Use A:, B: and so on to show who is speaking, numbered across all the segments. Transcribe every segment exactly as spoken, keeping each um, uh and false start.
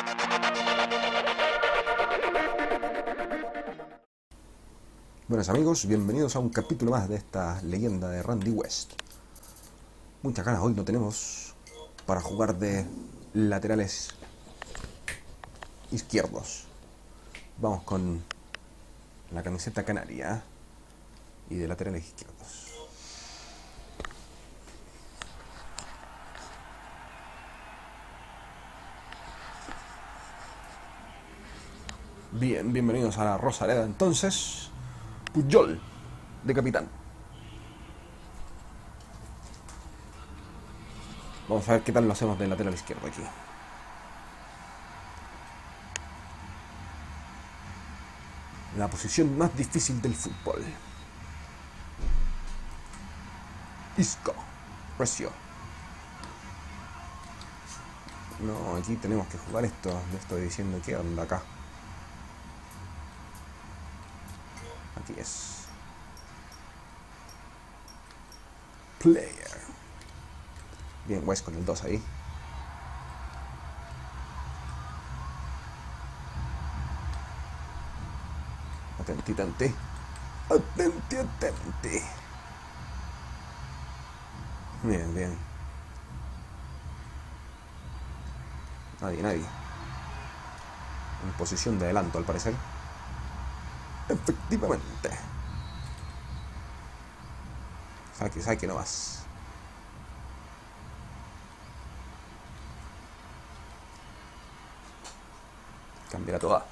A: Buenas amigos, bienvenidos a un capítulo más de esta leyenda de Randy West. Muchas ganas hoy no tenemos para jugar de laterales izquierdos. Vamos con la camiseta canaria y de laterales izquierdos. Bien, bienvenidos a la Rosaleda entonces. Puyol de capitán. Vamos a ver qué tal lo hacemos del lateral izquierdo aquí. La posición más difícil del fútbol. Isco. Recio. No, aquí tenemos que jugar esto. Le estoy diciendo qué onda acá. Aquí es. Player. Bien, West con el dos ahí. Atenti, atenti. Atenti, atenti. Bien, bien. Nadie, nadie. En posición de adelanto al parecer. Efectivamente. Saque, saque nomás. Cambiará toda.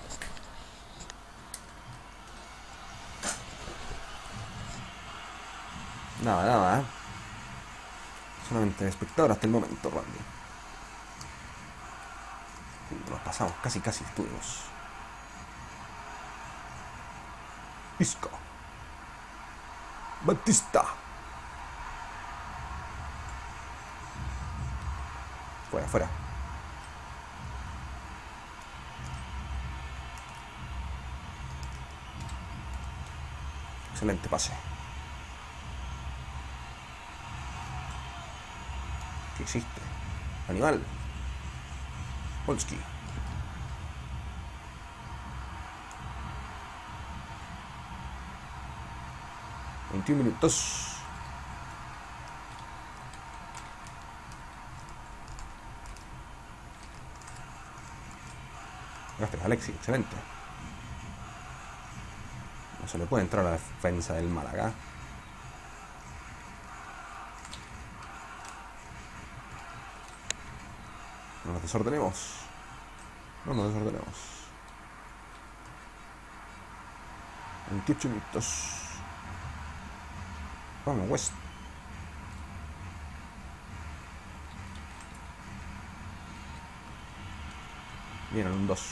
A: Nada, nada, ¿eh? Solamente espectador hasta el momento, Randy. Uh, nos pasamos, casi, casi estuvimos. Isco. Batista. Fuera, fuera. Excelente pase. ¿Qué hiciste? Animal. Polski. veintiún minutos. Gracias, Alexi. Excelente. No se le puede entrar a la defensa del Málaga. No nos desordenemos. No nos desordenemos. veintiocho minutos. Vamos, West. Bien, un dos.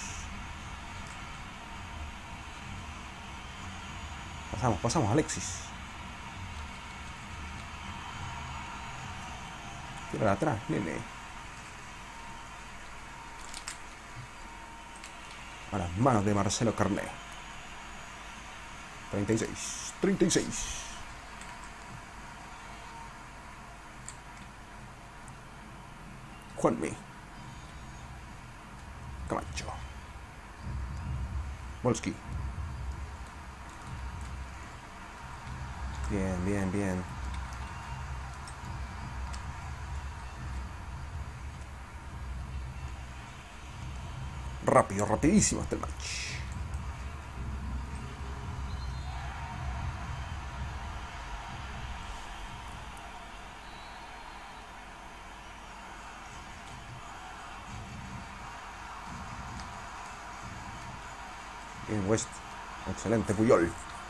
A: Pasamos, pasamos, Alexis. Tira de atrás, nene. A las manos de Marcelo Carné. treinta y seis. treinta y seis. Juanmi. Camacho. Volsky. Bien, bien, bien. Rápido, rapidísimo hasta el match. Bien, West. Excelente, Puyol.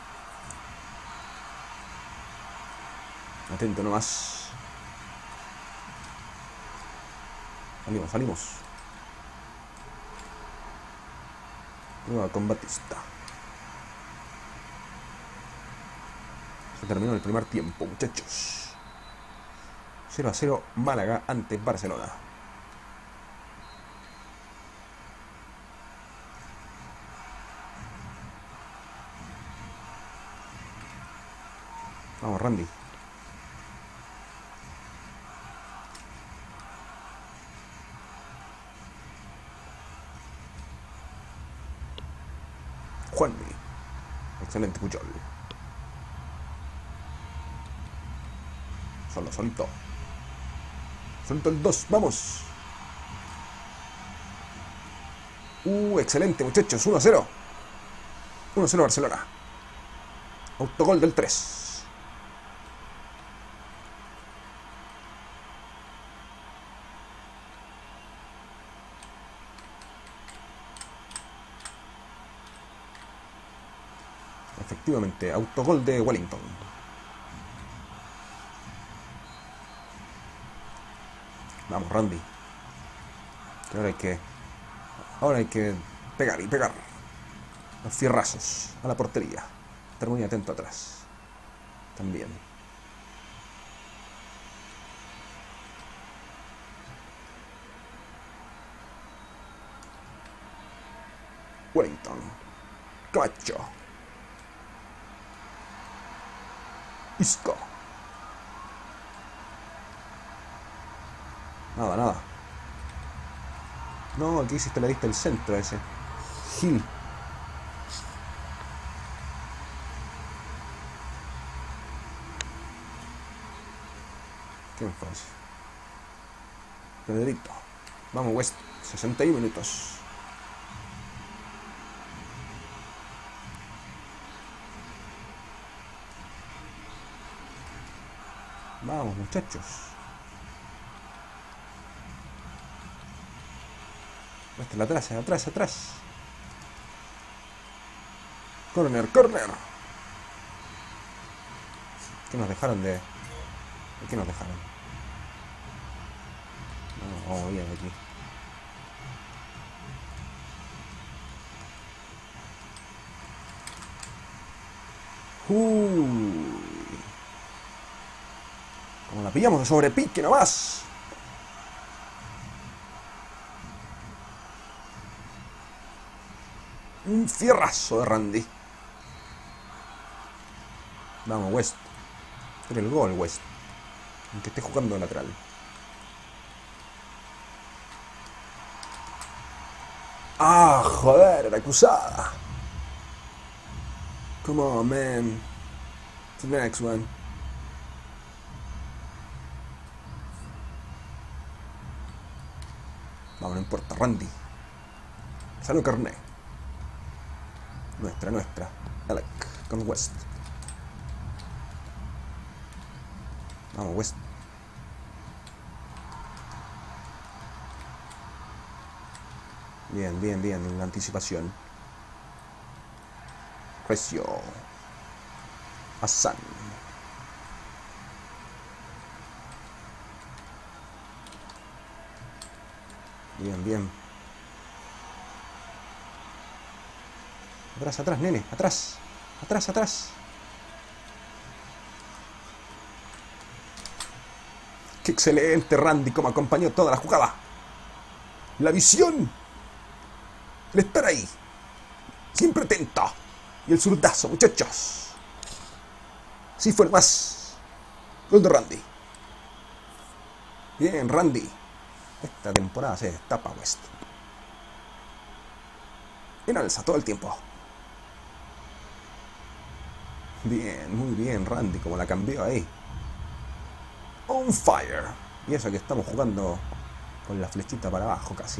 A: Atento nomás. Salimos, salimos. Nueva con Batista. Se terminó el primer tiempo, muchachos. cero a cero Málaga ante Barcelona. Vamos, Randy. Juanmi. Excelente Puyol. Solo, solito. Solito el dos, vamos. Uh, excelente muchachos, uno a cero. uno a cero Barcelona. Autogol del tres. Efectivamente, autogol de Wellington. Vamos, Randy. Que ahora hay que... Ahora hay que pegar y pegar. Los fierrazos a la portería. Estar muy atento atrás. También. Wellington. Cacho. Isco. Nada, nada. No, aquí hiciste la lista del centro ese. Gil. ¿Quién fue ese? Pedrito. Vamos, West. sesenta y uno minutos. Vamos, muchachos. Muestra atrás, atrás, atrás. Corner, corner. ¿Qué nos dejaron de...? ¿De qué nos dejaron? No, vamos bien aquí. Uy. Como la pillamos de sobrepique nomás. Un fierrazo de Randy. Vamos, West. Quiere el gol, West. Aunque esté jugando de lateral. Ah, joder, era cruzada. Come on, man. To the next one. Vamos, no importa, Randy. Salud, Carné. Nuestra, nuestra. Alec, con West. Vamos, West. Bien, bien, bien, en la anticipación. Recio. Hassan. Bien, bien. Atrás, atrás, nene, atrás. Atrás, atrás. Qué excelente Randy, como acompañó toda la jugada. La visión. El estar ahí. Siempre atento. Y el zurdazo, muchachos. Sí fue el más. Gol de Randy. Bien, Randy. Esta temporada se destapa West. En alza todo el tiempo. Bien, muy bien Randy, como la cambió ahí. On fire. Y eso que estamos jugando con la flechita para abajo casi.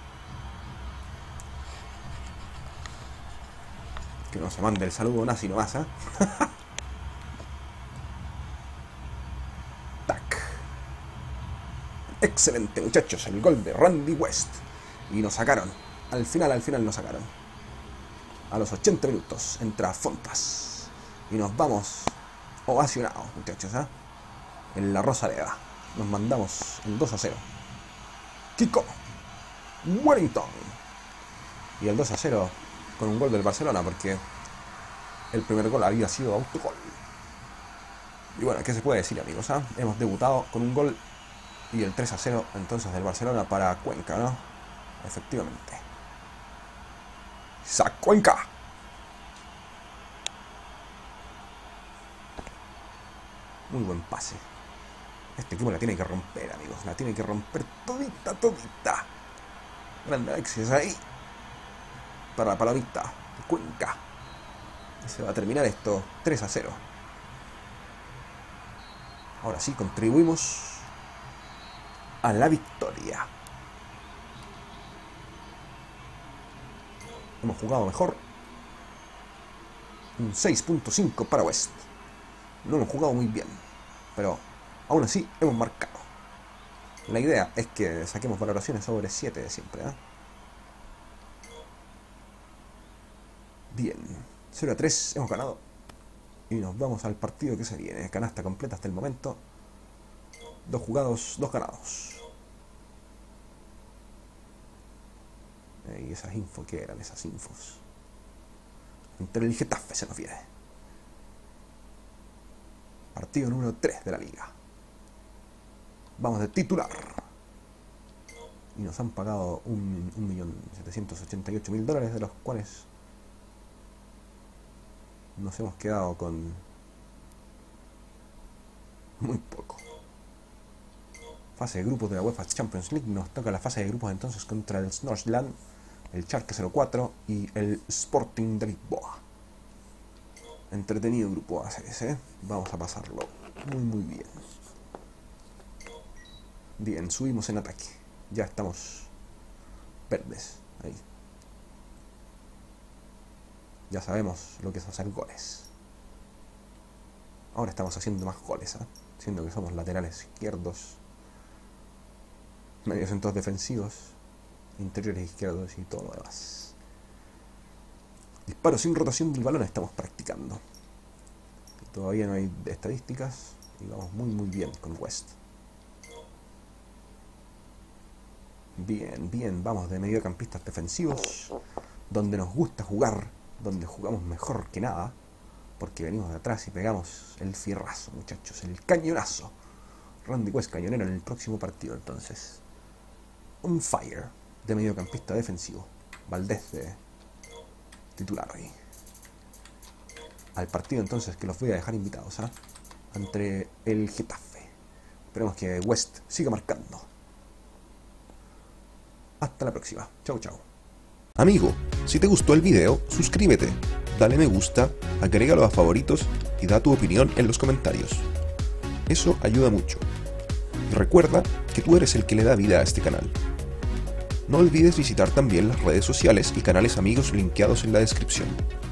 A: Que no se mande el saludo nazi nomás, ¿eh? Tac. Excelente, muchachos, el gol de Randy West. Y nos sacaron. Al final, al final nos sacaron. A los ochenta minutos entra Fontas. Y nos vamos ovacionados, muchachos, ¿eh? En la Rosaleda. Nos mandamos el dos a cero. Kiko. Wellington. Y el dos a cero con un gol del Barcelona, porque el primer gol había sido autogol. Y bueno, ¿qué se puede decir, amigos? ¿eh? Hemos debutado con un gol y el tres a cero entonces del Barcelona para Cuenca, ¿no? Efectivamente. ¡Sa Cuenca! Muy buen pase. Este equipo la tiene que romper, amigos. La tiene que romper todita, todita. Grande Alexis ahí. Para la palomita. Cuenca. Se va a terminar esto tres a cero. Ahora sí, contribuimos a la victoria. Hemos jugado mejor. Un seis punto cinco para West. No hemos jugado muy bien, pero aún así hemos marcado. La idea es que saquemos valoraciones sobre siete de siempre, ¿eh? Bien, cero a tres, hemos ganado. Y nos vamos al partido que se viene. Canasta completa hasta el momento. Dos jugados, dos ganados. Y esas infos, ¿qué eran esas infos? Entre el Getafe se nos viene. Partido número tres de la liga. Vamos de titular. Y nos han pagado un millón setecientos ochenta y ocho mil dólares, de los cuales nos hemos quedado con muy poco. Fase de grupos de la UEFA Champions League. Nos toca la fase de grupos entonces contra el Nordsjælland, el Schalke cero cuatro y el Sporting de Lisboa. Entretenido grupo A C S, ¿eh? Vamos a pasarlo muy muy bien. Bien, subimos en ataque. Ya estamos verdes. Ahí. Ya sabemos lo que es hacer goles. Ahora estamos haciendo más goles, ¿eh? Siendo que somos laterales izquierdos, mediocentros defensivos, interiores izquierdos y todo lo demás. Disparo sin rotación del balón estamos practicando. Todavía no hay estadísticas y vamos muy muy bien con West. Bien, bien, vamos de mediocampistas defensivos, donde nos gusta jugar, donde jugamos mejor que nada, porque venimos de atrás y pegamos el fierrazo, muchachos, el cañonazo. Randy West cañonero en el próximo partido, entonces. On fire de mediocampista defensivo. Valdés de titular ahí. Al partido entonces que los voy a dejar invitados, ¿eh? Entre el Getafe. Esperemos que West siga marcando. Hasta la próxima. Chau, chau. Amigo, si te gustó el video, suscríbete, dale me gusta, agrégalo a favoritos y da tu opinión en los comentarios. Eso ayuda mucho. Y recuerda que tú eres el que le da vida a este canal. No olvides visitar también las redes sociales y canales amigos linkeados en la descripción.